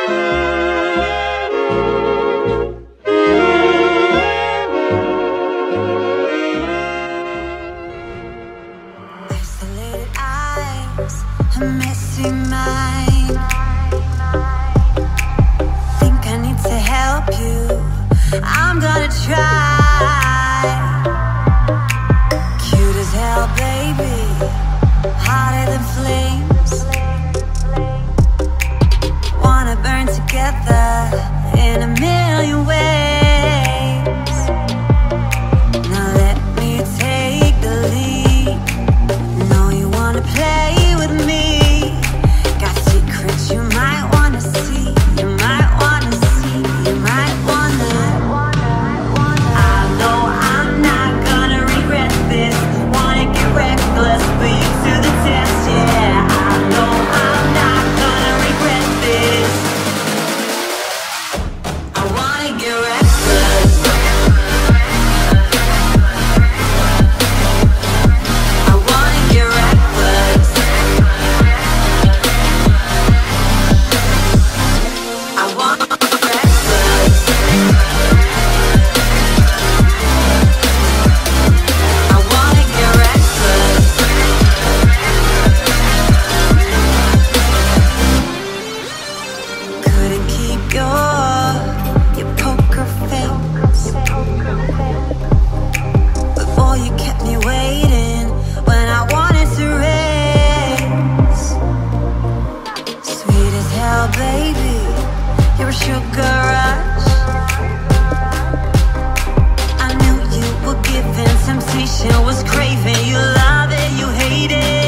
Isolated eyes, a missing mind. Think I need to help you, I'm gonna try. Cute as hell, baby, hotter than flames. Wanna burn together in a million ways. Now let me take the lead. Know you wanna play with me. Got secrets you might wanna see. You might wanna see, you might wanna. I know I'm not gonna regret this. Wanna get reckless, put you to the test, yeah. I know I'm not gonna regret this. I wanna get reckless. I wanna get reckless. I wanna get reckless. I wanna get reckless. Couldn't keep your poker face. Before you kept me waiting when I wanted to race. Sweet as hell, baby, you're a sugar rush. I knew you were given temptation, was craving. You love it, you hate it.